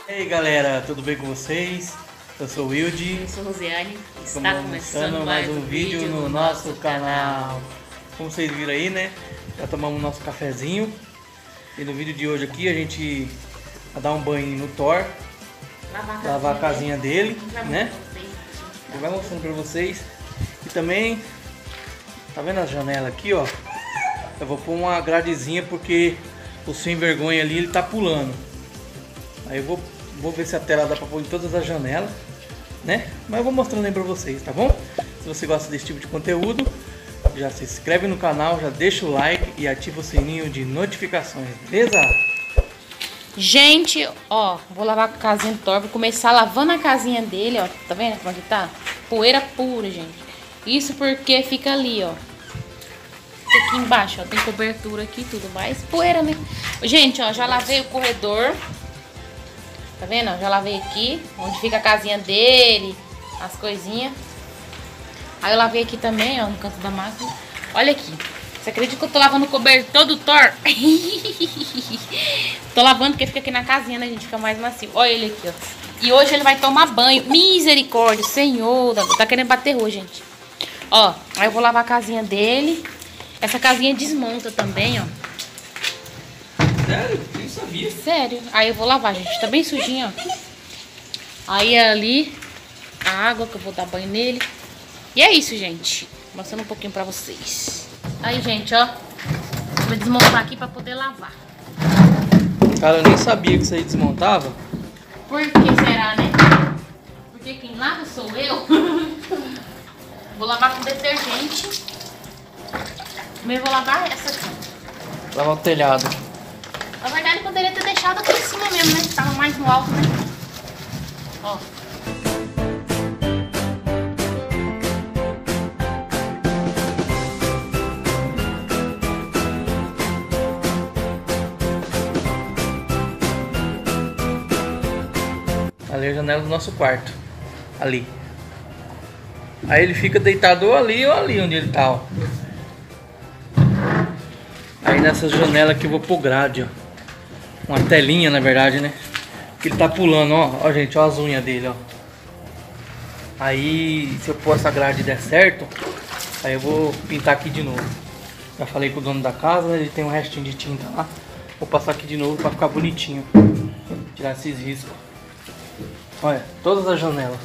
E aí galera, tudo bem com vocês? Eu sou o Wilde. Eu sou Rosiane. Está começando mais um vídeo no nosso canal. Como vocês viram aí, né? Já tomamos nosso cafezinho. E no vídeo de hoje aqui a gente vai dar um banho no Thor. Lavar a casinha dele, né? Eu vou mostrando pra vocês. E também, tá vendo a janela aqui, ó? Eu vou pôr uma gradezinha porque o sem vergonha ali, ele tá pulando. Aí eu vou ver se a tela dá pra pôr em todas as janelas, né? Mas eu vou mostrando aí pra vocês, tá bom? Se você gosta desse tipo de conteúdo, já se inscreve no canal, já deixa o like e ativa o sininho de notificações, beleza? Gente, ó, vou lavar a casinha do Thor. Vou começar lavando a casinha dele, ó. Tá vendo como é que tá? Poeira pura, gente. Isso porque fica ali, ó. Aqui embaixo, ó, tem cobertura aqui e tudo mais. Poeira, né? Gente, ó, já lavei o corredor. Tá vendo? Já lavei aqui, onde fica a casinha dele, as coisinhas. Aí eu lavei aqui também, ó, no canto da máquina. Olha aqui. Você acredita que eu tô lavando o cobertor do Thor? Tô lavando porque fica aqui na casinha, né, gente? Fica mais macio. Olha ele aqui, ó. E hoje ele vai tomar banho. Misericórdia, Senhor. Tá querendo bater hoje, gente. Ó, aí eu vou lavar a casinha dele. Essa casinha desmonta também, ó. Sério? Nem sabia. Sério. Aí eu vou lavar, gente. Tá bem sujinho, ó. Aí ali, a água que eu vou dar banho nele. E é isso, gente. Mostrando um pouquinho pra vocês. Aí, gente, ó. Vou desmontar aqui pra poder lavar. Cara, eu nem sabia que isso aí desmontava. Por que será, né? Porque quem lava sou eu. Vou lavar com detergente. Primeiro vou lavar essa aqui. Lavar o telhado. Na verdade, eu poderia ter deixado aqui em cima mesmo, né? Tava mais no alto, né? Ó. Ali é a janela do nosso quarto. Ali. Aí ele fica deitado ou ali onde ele tá, ó. Aí nessa janela aqui eu vou pôr grade, ó. Uma telinha, na verdade, né? Que ele tá pulando, ó. Ó, gente, ó as unhas dele, ó. Aí, se eu pôr essa grade e der certo, aí eu vou pintar aqui de novo. Já falei com o dono da casa, ele tem um restinho de tinta lá. Vou passar aqui de novo pra ficar bonitinho. Tirar esses riscos. Olha, todas as janelas.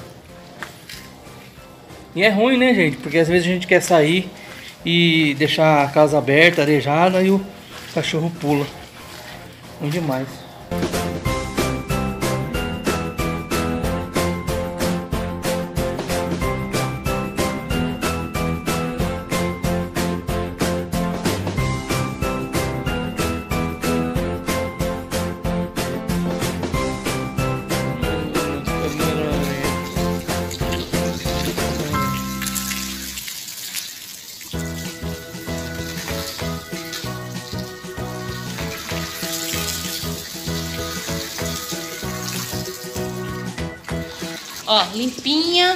E é ruim, né, gente? Porque às vezes a gente quer sair e deixar a casa aberta, arejada, e o cachorro pula. Ruim demais. Ó, limpinha.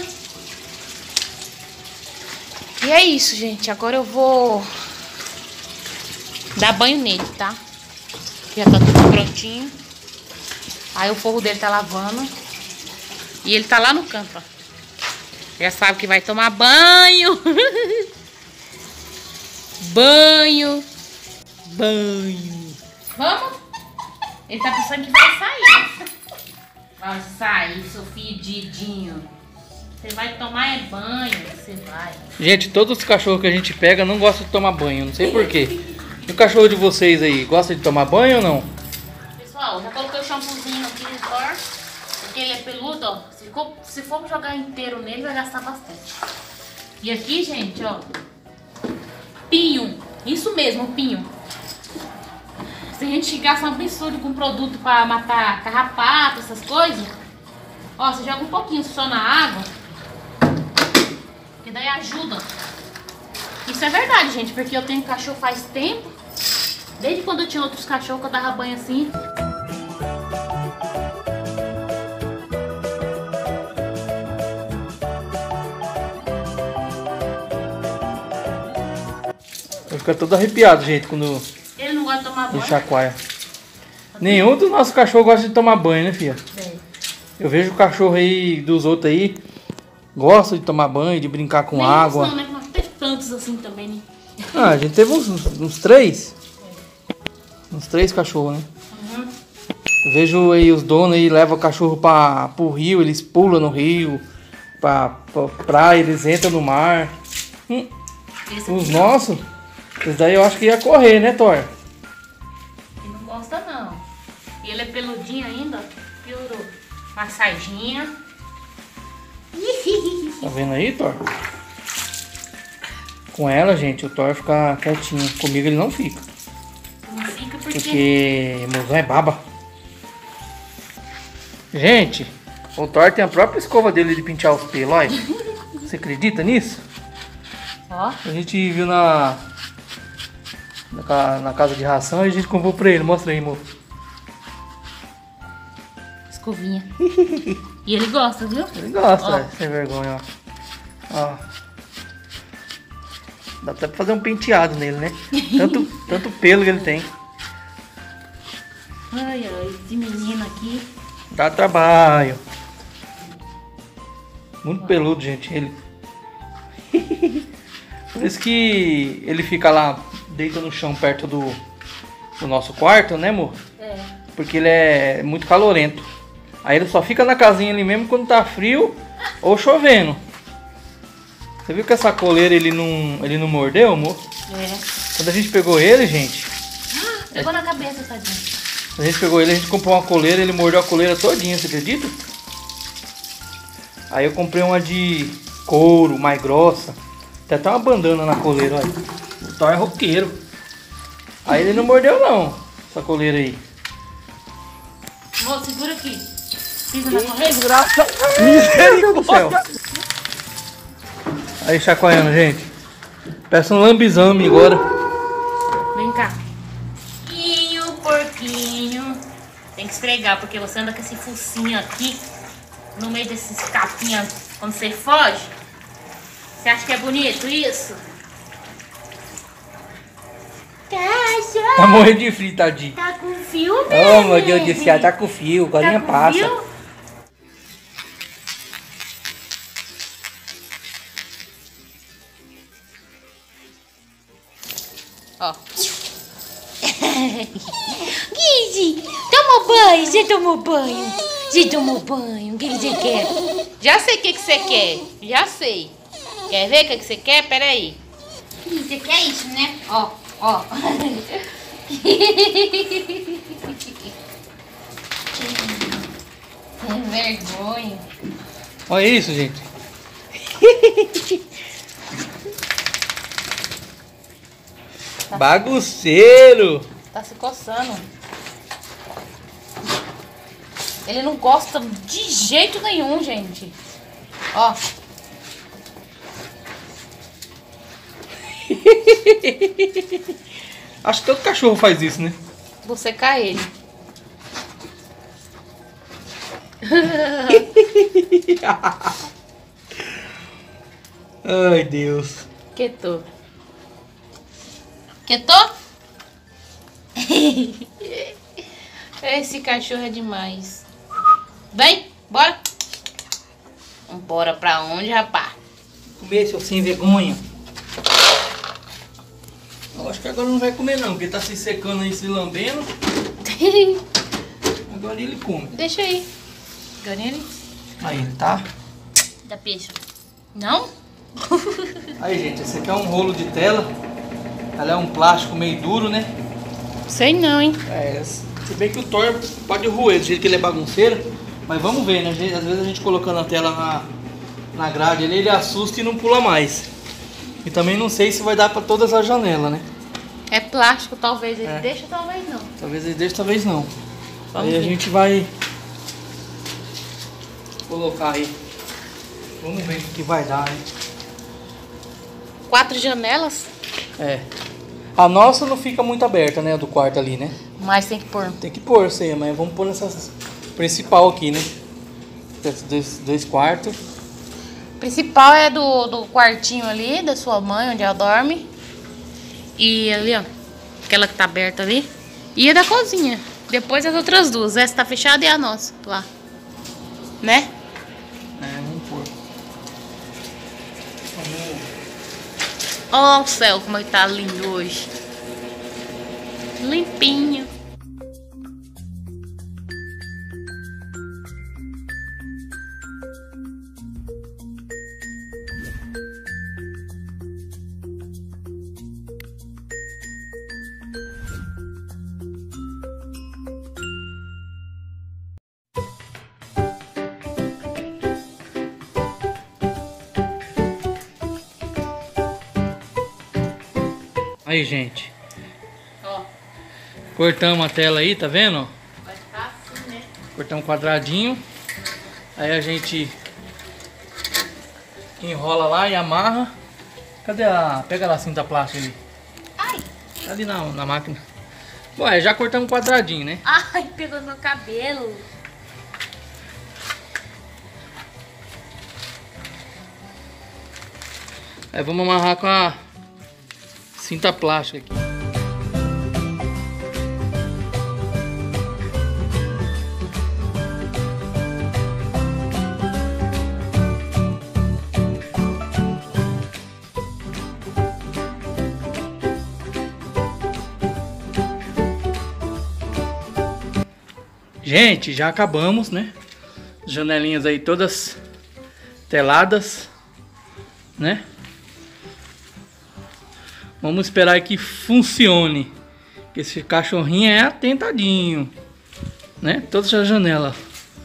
E é isso, gente. Agora eu vou dar banho nele, tá? Já tá tudo prontinho. Aí o forro dele tá lavando. E ele tá lá no canto, ó. Já sabe que vai tomar banho. Banho. Banho. Vamos? Ele tá pensando que vai sair. Vai sair, seu fedidinho. Você vai tomar banho, você vai. Gente, todos os cachorros que a gente pega não gostam de tomar banho, não sei porquê. E o cachorro de vocês aí, gosta de tomar banho ou não? Pessoal, já coloquei o shampoozinho aqui no Thor, porque ele é peludo, ó. Se for jogar inteiro nele, vai gastar bastante. E aqui, gente, ó, pinho. Isso mesmo, pinho. Se a gente gasta um absurdo com produto pra matar carrapato, essas coisas, ó, você joga um pouquinho só na água, que daí ajuda. Isso é verdade, gente, porque eu tenho cachorro faz tempo. Desde quando eu tinha outros cachorros que eu dava banho assim. Eu fico todo arrepiado, gente, quando Ele não gosta de tomar banho. chacoalha. Nenhum dos nossos cachorros gosta de tomar banho, né, filha? É. Eu vejo o cachorro aí dos outros aí, gosta de tomar banho, de brincar com água. Não, né? Mas teve tantos assim também, né? Ah, a gente teve uns 3. Uns 3 cachorros, né? Uhum. Eu vejo aí os donos aí, levam o cachorro pro rio, eles pulam no rio, pra praia, eles entram no mar. Os nossos, esses daí eu acho que ia correr, né, Thor? Ele não gosta não. E ele é peludinho ainda, ó. Piorou. Massaginha. Tá vendo aí, Thor? Com ela, gente, o Thor fica quietinho. Comigo ele não fica. Não fica porque mozão é baba. Gente, o Thor tem a própria escova dele de pentear os pelos, olha. Você acredita nisso? Ó. A gente viu na casa de ração e a gente comprou pra ele. Mostra aí, amor. Escovinha. E ele gosta, viu? Ele gosta, Ó. sem vergonha, ó. Dá até pra fazer um penteado nele, né? Tanto pelo que ele tem. Ai, ai, esse menino aqui. Dá trabalho. Muito peludo, gente, ele. Por isso que ele fica lá, deita no chão perto do nosso quarto, né, amor? É. Porque ele é muito calorento. Aí ele só fica na casinha ali mesmo quando tá frio ou chovendo. Você viu que essa coleira ele não mordeu, amor? É. Quando a gente pegou ele, gente... Pegou na cabeça, tadinho. Quando a gente pegou ele, a gente comprou uma coleira, ele mordeu a coleira todinha, você acredita? Aí eu comprei uma de couro, mais grossa. Tem até uma bandana na coleira, olha. O Thor é roqueiro. Aí ele não mordeu não, essa coleira aí. Amor, segura aqui. Pisa na correia. Misericórdia do céu. Aí chacoalhando, gente. Peça um lambizame agora. Vem cá. Porquinho. Tem que esfregar, porque você anda com esse focinho aqui, no meio desses capinhas, quando você foge. Você acha que é bonito isso? Tá morrendo de frio, tadinho. Tá com fio, Oh, meu Deus do céu, tá com fio. Agora com passa. fio? Ó. Guizzi, toma banho, você tomou banho. Você tomou banho, o que você quer? Já sei o que você quer, já sei. Quer ver o que você quer? Pera aí. Você quer isso, né? Ó, ó. Que vergonha. Olha isso, gente. Bagunceiro. Tá se coçando. Ele não gosta de jeito nenhum, gente. Ó. Acho que todo cachorro faz isso, né? Vou secar ele. Ai, Deus. Quietou. Quietou? Esse cachorro é demais. Vem, bora. Bora pra onde, rapaz? Comer, seu sem vergonha. Eu acho que agora não vai comer não, porque tá se secando aí, se lambendo. Agora ele come. Deixa aí. Agora ele Aí ele tá. dá peixe. Não? Aí, gente, esse aqui é um rolo de tela. Ela é um plástico meio duro, né? Sei não, hein? É, se bem que o Thor pode roer do jeito que ele é bagunceiro. Mas vamos ver, né? Às vezes a gente colocando a tela na grade ali, ele assusta e não pula mais. E também não sei se vai dar pra todas as janelas, né? É plástico, talvez ele deixa, talvez não. Talvez ele deixe, talvez não. Vamos aí a ver. gente vai colocar aí. Vamos ver o que vai dar, né? 4 janelas, É. A nossa não fica muito aberta, né? A do quarto ali, né? mas tem que pôr. Tem que pôr, sei, mas vamos pôr nessa principal aqui, né? Esses dois quartos. O principal é do quartinho ali, da sua mãe, onde ela dorme. E ali, ó. Aquela que tá aberta ali. E a da cozinha. Depois as outras duas. Essa tá fechada e a nossa, lá. Né? É, vamos pôr. Ó o céu, como ele tá lindo hoje. Limpinho. Aí, gente. Ó. Cortamos a tela aí, tá vendo? Vai ficar assim, né? Cortamos um quadradinho. Aí a gente enrola lá e amarra. Cadê a... Pega lá a cinta plástica ali. Ai. Tá ali na máquina. Bom, já cortamos um quadradinho, né? Ai, pegou no meu cabelo. Aí vamos amarrar com a cinta plástica aqui. Gente, já acabamos, né? Janelinhas aí todas teladas, né? Vamos esperar que funcione. Que esse cachorrinho é atentadinho, né? Todas as janelas.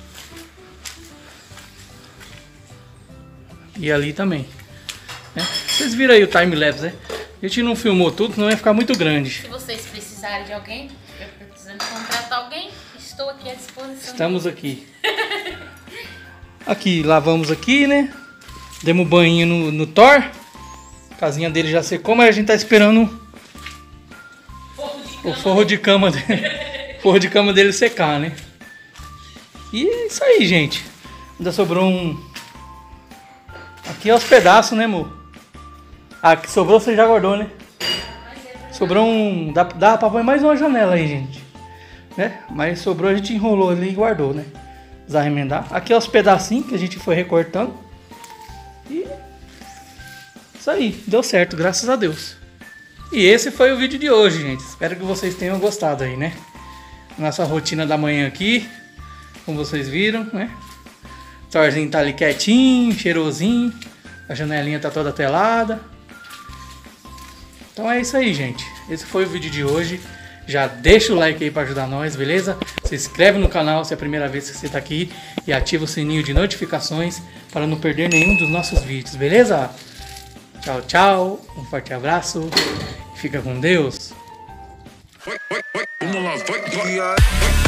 E ali também, né? Vocês viram aí o time-lapse, né? A gente não filmou tudo, senão ia ficar muito grande. Se vocês precisarem de alguém, precisando contratar alguém, estou aqui à disposição. Estamos aqui. Aqui, lavamos aqui, né? Demos banho no Thor. A casinha dele já secou, mas a gente tá esperando o forro de cama dele, forro de cama dele secar, né? E é isso aí, gente. Ainda sobrou um... Aqui é os pedaços, né, amor? Ah, que sobrou você já guardou, né? Sobrou um... Dá pra pôr mais uma janela aí, gente. Né? Mas sobrou, a gente enrolou ali e guardou, né? Desarremendar. Aqui é os pedacinhos que a gente foi recortando. E... Isso aí, deu certo, graças a Deus. E esse foi o vídeo de hoje, gente. Espero que vocês tenham gostado aí, né? Nossa rotina da manhã aqui. Como vocês viram, né? O Thorzinho tá ali quietinho, cheirosinho. A janelinha tá toda telada. Então é isso aí, gente. Esse foi o vídeo de hoje. Já deixa o like aí para ajudar nós, beleza? Se inscreve no canal se é a primeira vez que você tá aqui. E ativa o sininho de notificações para não perder nenhum dos nossos vídeos, beleza? Tchau, tchau. Um forte abraço. Fica com Deus.